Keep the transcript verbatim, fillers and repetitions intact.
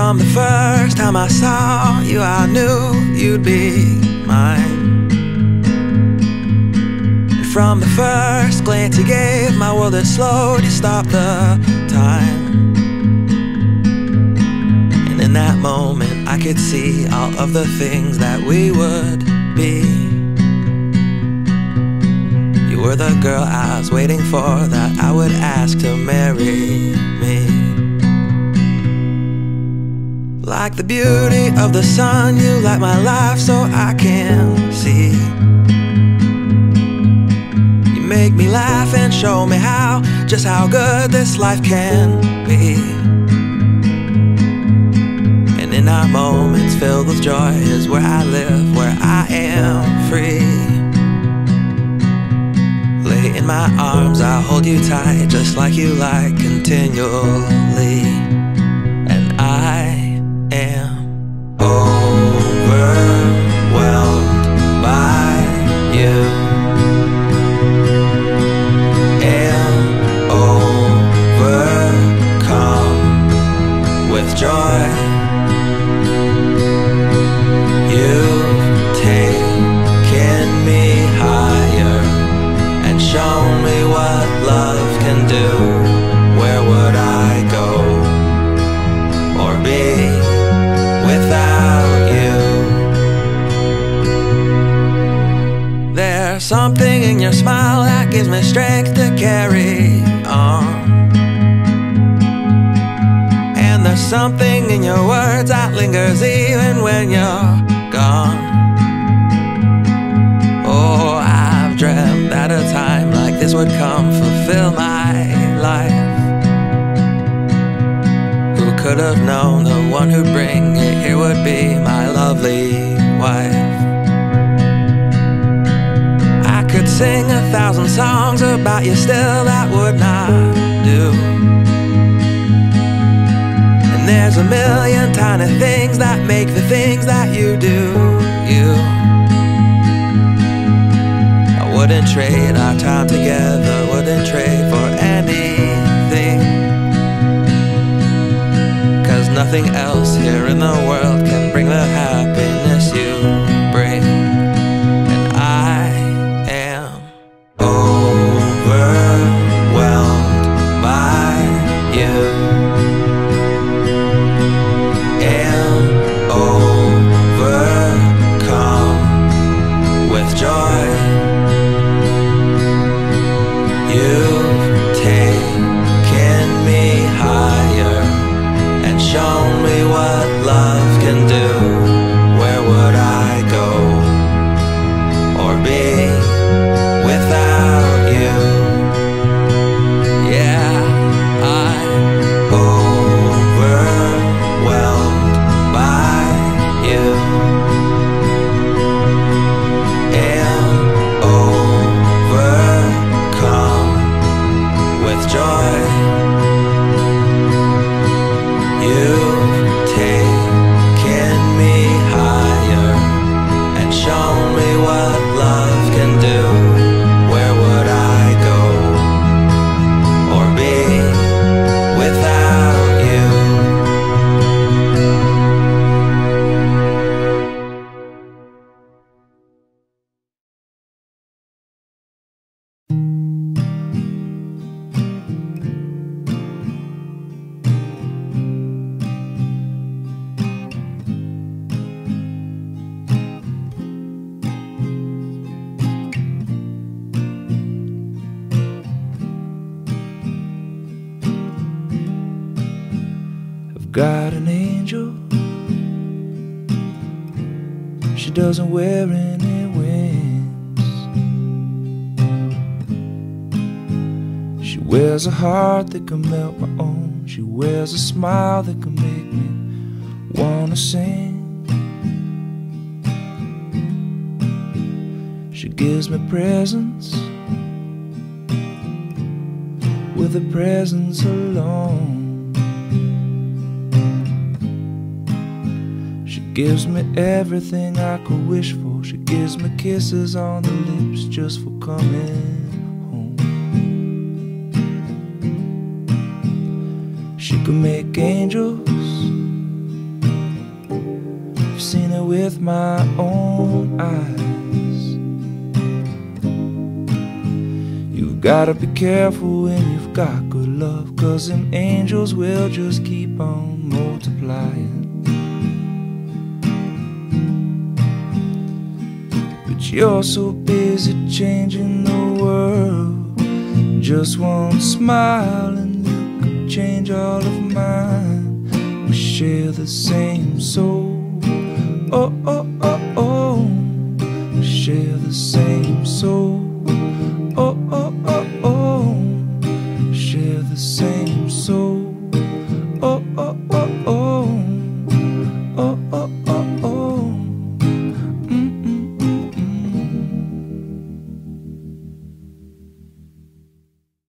From the first time I saw you, I knew you'd be mine. And from the first glance you gave, my world had slowed, you stopped the time. And in that moment I could see all of the things that we would be. You were the girl I was waiting for, that I would ask to marry me. Like the beauty of the sun, you light my life so I can see. You make me laugh and show me how, just how good this life can be. And in our moments filled with joy is where I live, where I am free. Lay in my arms, I'll hold you tight, just like you like, continually. And I am overwhelmed by you, am overcome with joy. You've taken me higher and shown me what love can do. Where would I go or be without you? There's something in your smile that gives me strength to carry on. And there's something in your words that lingers even when you're gone. Oh, I've dreamt that a time like this would come, fulfill my life. Who could have known the one who'd bring it here would be my lovely wife? I could sing a thousand songs about you, still that would not do. And there's a million tiny things that make the things that you do, you. I wouldn't trade our time together, wouldn't trade for anything. Nothing else here in the world can bring the happiness you bring. And I am overwhelmed by you, am overcome with joy. You've taken me higher, shown me what love can do. Where would I go or be without you? Yeah, I'm overwhelmed by you, am overcome with joy. You've taken me higher and shown me what love can do. Where would I go or be without you? Got an angel, she doesn't wear any wings. She wears a heart that can melt my own. She wears a smile that can make me wanna sing. She gives me presents with a presence alone. Gives me everything I could wish for. She gives me kisses on the lips just for coming home. She can make angels with my own eyes. You've gotta be careful when you've got good love, 'cause them angels will just keep on multiplying. But you're so busy changing the world, just one smile and you could change all of mine. We share the same soul. Oh, oh, oh, oh. We share the same soul.